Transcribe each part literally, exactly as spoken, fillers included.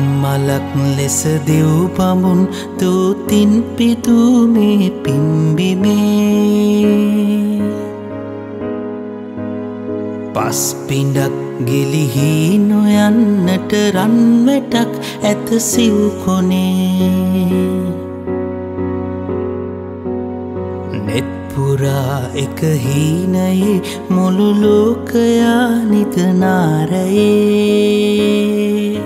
මලක් ලෙස දෙව් බඹුන් දූතින් පිදූ මේ පිම්බිමේ පස් පිඬක් ගිලිහි නොයන්නට රන් වැටක් ඇත සිව් කොනේ නෙත් පුරා එක හීනයේ මුළු ලෝකයා නිදනාරයේ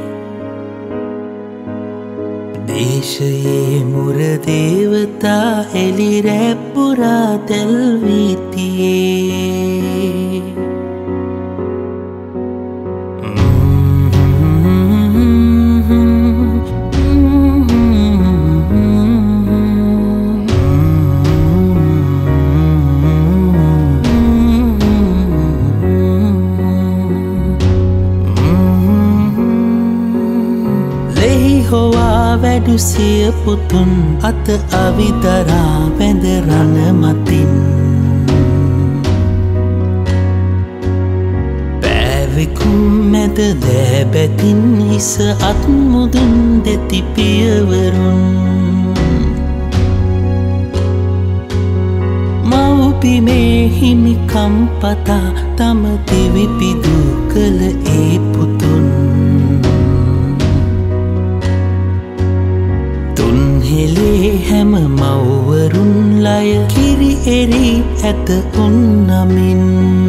දේශයේ මුර දේවතා එලි රැප් පුරා දැල් වීතියේ වැඩු සිය පුතුන් අත අවිදරා වැඳ රණ මතින් පැවිකුම් මැද දෑබැතින් හිස අත් මුදුන් දෙති පියවරුන් මව්බිමේ හිමිකම් පතා තම දිවි පිදූ කළ ඒ පුතුන් හෙලේ හැම මව්වරුන් ලය කිරි එරි ඇත උන් නමින්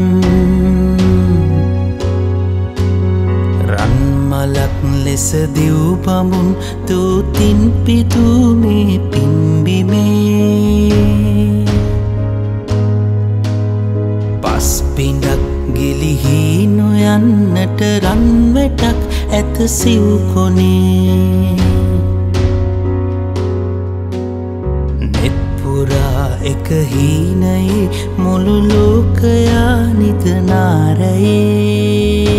රන් මලක් ලෙස දෙව් බඹුන් දූතින් පිදූ මේ පිම්බිමේ පස් පිඬක් ගිලිහි නොයන්නට රන් වැටක් ඇත සිව් කොනේ එක හීනයේ මුළු ලෝකයා නිදනාරයේ